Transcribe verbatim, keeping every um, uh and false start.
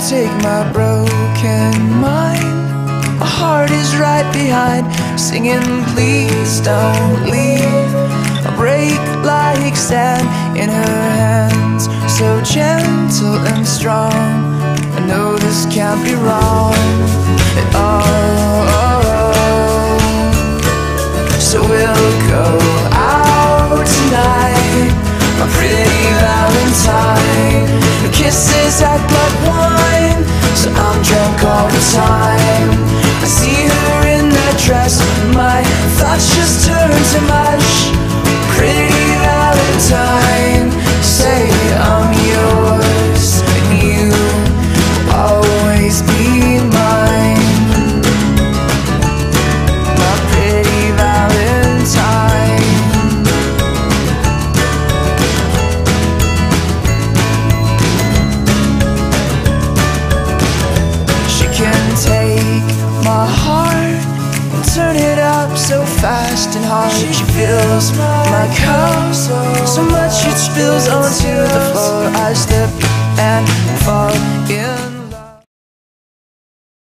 take my broken mind. My heart is right behind, singing please don't leave. I break like sand in her hands, so gentle and strong. I know this can't be wrong at all. So we'll go out tonight, my pretty Valentine. Her kisses act like wine, so I'm drunk all the time. I see her in that dress, my thoughts just turn to mush. Pretty Valentine, say I'm yours, and you will always be mine. My pretty Valentine. She can take my heart and turn it up so fast and hard. She fills my cup so much it spills onto the floor. I slip and fall in